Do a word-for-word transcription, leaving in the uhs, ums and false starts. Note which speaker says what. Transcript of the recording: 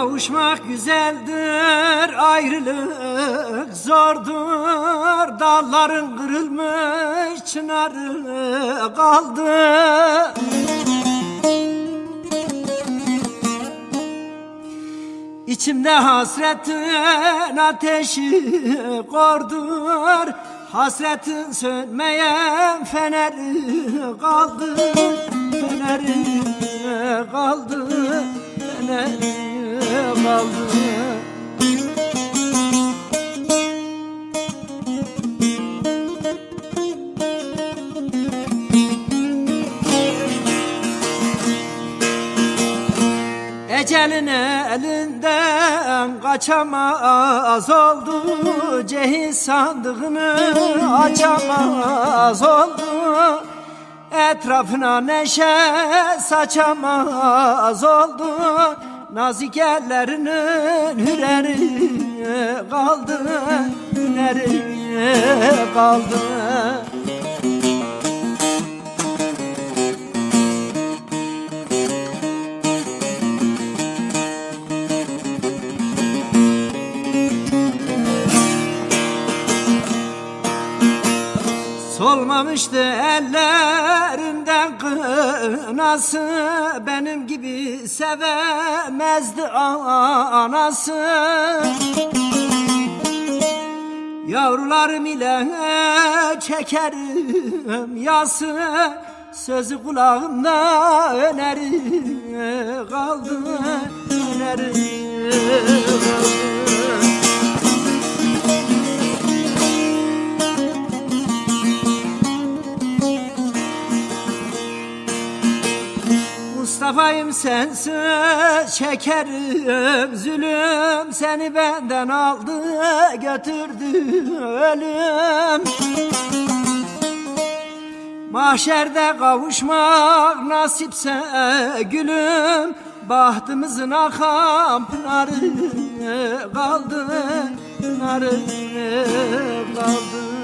Speaker 1: Kavuşmak güzeldir, ayrılık zordur. Dalların kırılmış, çınarı kaldı. İçimde hasretin ateşi kordur. Hasretin sönmeyen feneri kaldı. Feneri kaldı. Feneri kaldı. Ecelin elinden kaçamaz oldu. Cehin sandığını açamaz oldu. Etrafına neşe saçamaz oldu. Nazik ellerinin hüreri kaldı. Hüreri kaldı. Solmamıştı ellerinden kınası. Benim gibi sevemezdi anası. Yavrularım ile çekerim yası. Sözü kulağımda öneri kaldı. Öneri kaldı. Mustafa'yım sensiz çekerim zulüm. Seni benden aldı götürdü ölüm. Mahşerde kavuşmak nasipse gülüm. Bahtımızın akan pınarı kaldı. Pınarı kaldı.